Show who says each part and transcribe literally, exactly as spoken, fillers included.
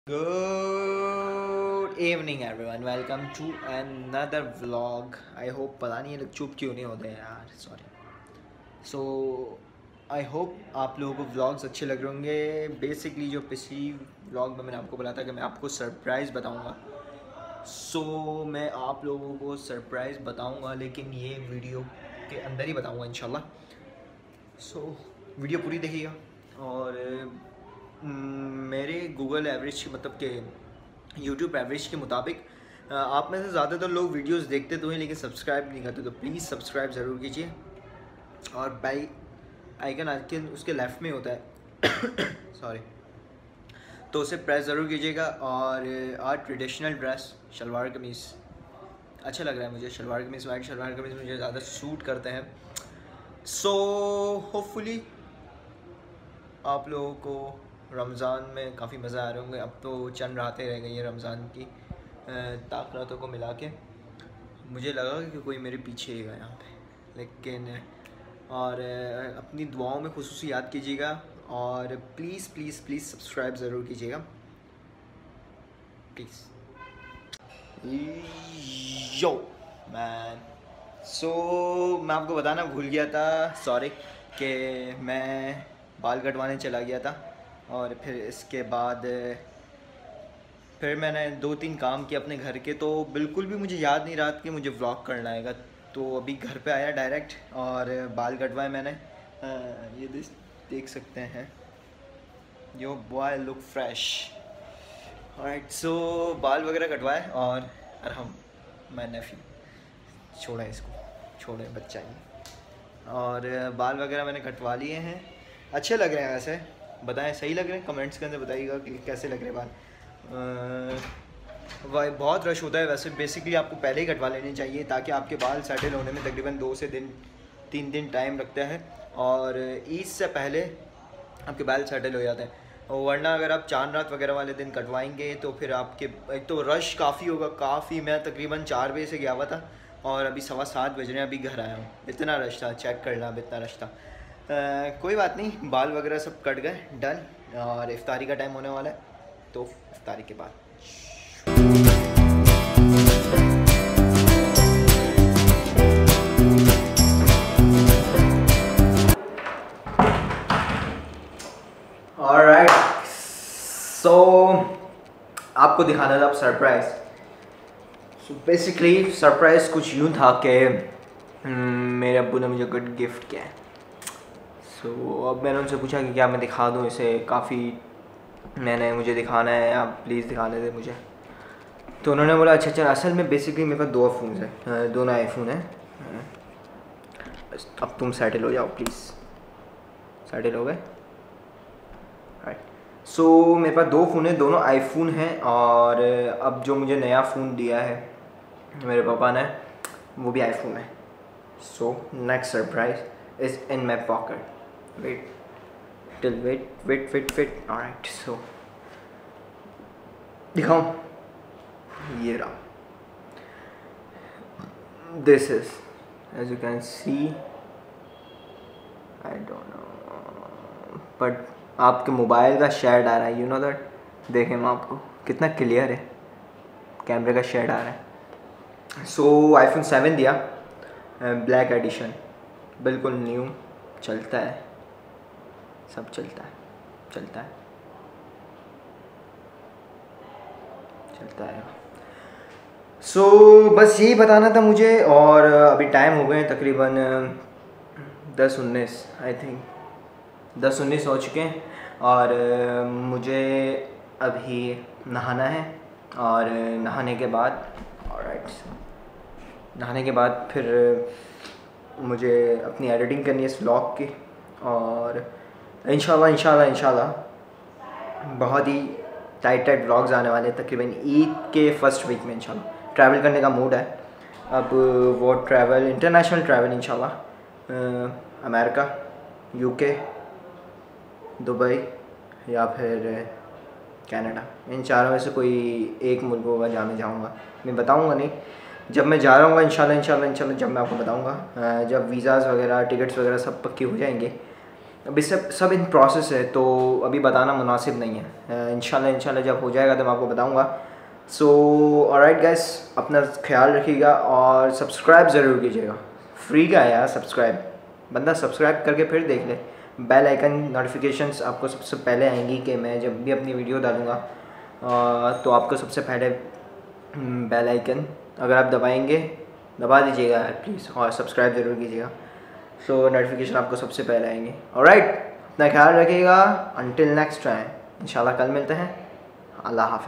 Speaker 1: Good evening everyone, welcome to another vlog. I hope, पता नहीं ये लोग चुप क्यों नहीं होते यार, सॉरी। सो आई होप आप लोगों को व्लॉग्स अच्छे लग रहे होंगे। बेसिकली जो पिछली व्लॉग में मैंने आपको बोला था कि मैं आपको सरप्राइज़ बताऊंगा, सो so, मैं आप लोगों को सरप्राइज़ बताऊंगा, लेकिन ये वीडियो के अंदर ही बताऊंगा इंशाल्लाह। सो so, वीडियो पूरी देखिएगा। और मेरे गूगल एवरेज मतलब के यूट्यूब एवरेज के मुताबिक आप में से ज़्यादातर लोग वीडियोस देखते तो हैं लेकिन सब्सक्राइब नहीं करते, तो प्लीज़ सब्सक्राइब ज़रूर कीजिए। और बेल आइकन आइकन उसके लेफ़्ट में होता है सॉरी, तो उसे प्रेस ज़रूर कीजिएगा। और आज ट्रेडिशनल ड्रेस शलवार कमीज़ अच्छा लग रहा है मुझे। शलवार कमीज़, वाइट शलवार कमीज़ मुझे ज़्यादा सूट करते हैं। सो होपफुली आप लोगों को रमज़ान में काफ़ी मज़ा आ रहे होंगे। अब तो चंद रातें रह गई हैं रमज़ान की, ताक़रातों को मिला के मुझे लगा कि कोई मेरे पीछे ही गया यहाँ पे, लेकिन और अपनी दुआओं में खुसूसी याद कीजिएगा। और प्लीज़ प्लीज़ प्लीज़ सब्सक्राइब ज़रूर कीजिएगा प्लीज़। यो मैन, सो मैं आपको बताना भूल गया था, सॉरी, कि मैं बाल कटवाने चला गया था। और फिर इसके बाद फिर मैंने दो तीन काम किए अपने घर के, तो बिल्कुल भी मुझे याद नहीं रहा कि मुझे व्लॉग करना आएगा। तो अभी घर पे आया डायरेक्ट और बाल कटवाए मैंने। आ, ये देख सकते हैं, yo boy look fresh. Alright, so बाल वगैरह कटवाए और अरहम मैं नेफी छोड़ा, इसको छोड़े बच्चा ही। और बाल वगैरह मैंने कटवा लिए हैं, अच्छे लग रहे हैं वैसे। बताएं सही लग रहे हैं, कमेंट्स के अंदर बताइएगा कि कैसे लग रहे हैं बाल। वह बहुत रश होता है वैसे, बेसिकली आपको पहले ही कटवा लेनी चाहिए ताकि आपके बाल सेटल होने में तकरीबन दो से दिन तीन दिन टाइम लगता है, और ईद से पहले आपके बाल सेटल हो जाते हैं। वरना अगर आप चांद रात वगैरह वाले दिन कटवाएंगे तो फिर आपके एक तो रश काफ़ी होगा, काफ़ी। मैं तकरीबन चार बजे से गया हुआ था और अभी सवा सात बज रहे हैं, अभी घर आया हूँ। इतना रश था, चेक करना, अब इतना रश था। uh, कोई बात नहीं, बाल वगैरह सब कट गए, डन। और इफ्तारी का टाइम होने वाला है, तो इफ्तारी के बाद ऑलराइट। सो आपको दिखाना था अब सरप्राइज़। सो बेसिकली सरप्राइज़ कुछ यूँ था कि मेरे अब्बू ने मुझे गुड गिफ्ट किया है। सो so, अब मैंने उनसे पूछा कि क्या मैं दिखा दूँ इसे, काफ़ी मैंने मुझे दिखाना है, आप प्लीज़ दिखाने दे मुझे। तो उन्होंने बोला अच्छा अच्छा। असल में बेसिकली मेरे पास दो फ़ोन हैं, दोनों आईफोन हैं। अब तुम सेटल हो जाओ प्लीज़, सेटल हो गए। राइट, सो मेरे पास दो फ़ोन हैं, दोनों आईफोन हैं। और अब जो मुझे नया फ़ोन दिया है मेरे पापा ने, वो भी आईफोन है। So next surprise is in my pocket. Wait till wait wait wait wait alright, so दिखाऊं, ये रहा। This is as you can see, I don't know, but आपके मोबाइल का शेड आ रहा है, यू नो दैट। देखें मैं आपको कितना क्लियर है, कैमरे का शेड आ रहा है। सो आईफोन सेवन दिया, ब्लैक एडिशन, बिल्कुल न्यू, चलता है, सब चलता है, चलता है चलता है। सो so, बस यही बताना था मुझे। और अभी टाइम हो गए तकरीबन दस उन्नीस, आई थिंक दस उन्नीस हो चुके हैं। और मुझे अभी नहाना है, और नहाने के बाद ऑलराइट नहाने के बाद फिर मुझे अपनी एडिटिंग करनी है इस व्लॉग की। और इंशाल्लाह इंशाल्लाह इंशाल्लाह बहुत ही टाइट टाइट व्लॉग्स आने वाले हैं तकरीबन ईद के फर्स्ट वीक में इंशाल्लाह। ट्रैवल करने का मूड है अब, वो ट्रैवल इंटरनेशनल ट्रैवल इंशाल्लाह, अमेरिका, यूके, दुबई या फिर कनाडा, इन चारों में से कोई एक मुल्क होगा जहाँ मैं जाऊँगा। मैं बताऊँगा नहीं, जब मैं जा रहा हूँ इंशाल्लाह इंशाल्लाह इंशाल्लाह जब मैं आपको बताऊँगा, जब वीज़ाज़ वगैरह टिकट्स वगैरह सब पक्की हो जाएंगे अभी सब सब इन प्रोसेस है, तो अभी बताना मुनासिब नहीं है। इंशाल्लाह इंशाल्लाह जब हो जाएगा तो मैं आपको बताऊंगा। सो ऑलराइट गाइस, अपना ख्याल रखिएगा और सब्सक्राइब ज़रूर कीजिएगा। फ्री का है यार सब्सक्राइब, बंदा सब्सक्राइब करके फिर देख ले। बेल आइकन नोटिफिकेशंस आपको सबसे पहले आएंगी कि मैं जब भी अपनी वीडियो डालूँगा तो आपको सबसे पहले बेल आइकन अगर आप दबाएंगे, दबा दीजिएगा यार प्लीज़, और सब्सक्राइब ज़रूर कीजिएगा। सो नोटिफिकेशन आपको सबसे पहले आएंगे। ऑलराइट, अपना ख्याल रखिएगा। अंटिल नेक्स्ट टाइम, इंशाल्लाह कल मिलते हैं। अल्लाह हाफ़िज़।